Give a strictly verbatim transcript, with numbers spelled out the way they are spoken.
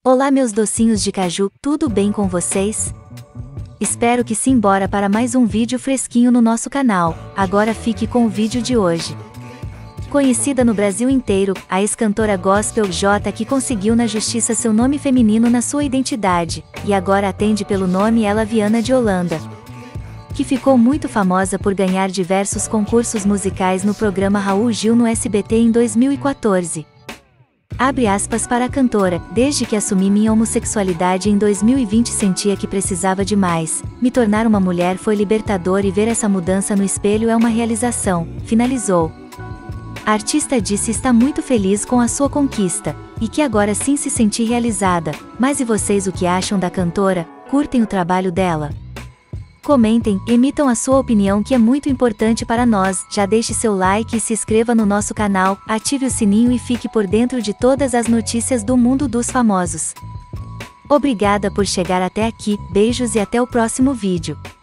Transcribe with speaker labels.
Speaker 1: Olá meus docinhos de caju, tudo bem com vocês? Espero que sim, bora para mais um vídeo fresquinho no nosso canal. Agora fique com o vídeo de hoje. Conhecida no Brasil inteiro, a ex-cantora gospel Jota que conseguiu na justiça seu nome feminino na sua identidade, e agora atende pelo nome Ela Viana de Holanda, que ficou muito famosa por ganhar diversos concursos musicais no programa Raul Gil no S B T em dois mil e quatorze. Abre aspas para a cantora: desde que assumi minha homossexualidade em dois mil e vinte sentia que precisava de mais, me tornar uma mulher foi libertador e ver essa mudança no espelho é uma realização, finalizou. A artista disse estar muito feliz com a sua conquista, e que agora sim se sente realizada. Mas e vocês, o que acham da cantora? Curtem o trabalho dela? Comentem, emitam a sua opinião, que é muito importante para nós. Já deixe seu like e se inscreva no nosso canal, ative o sininho e fique por dentro de todas as notícias do mundo dos famosos. Obrigada por chegar até aqui, beijos e até o próximo vídeo.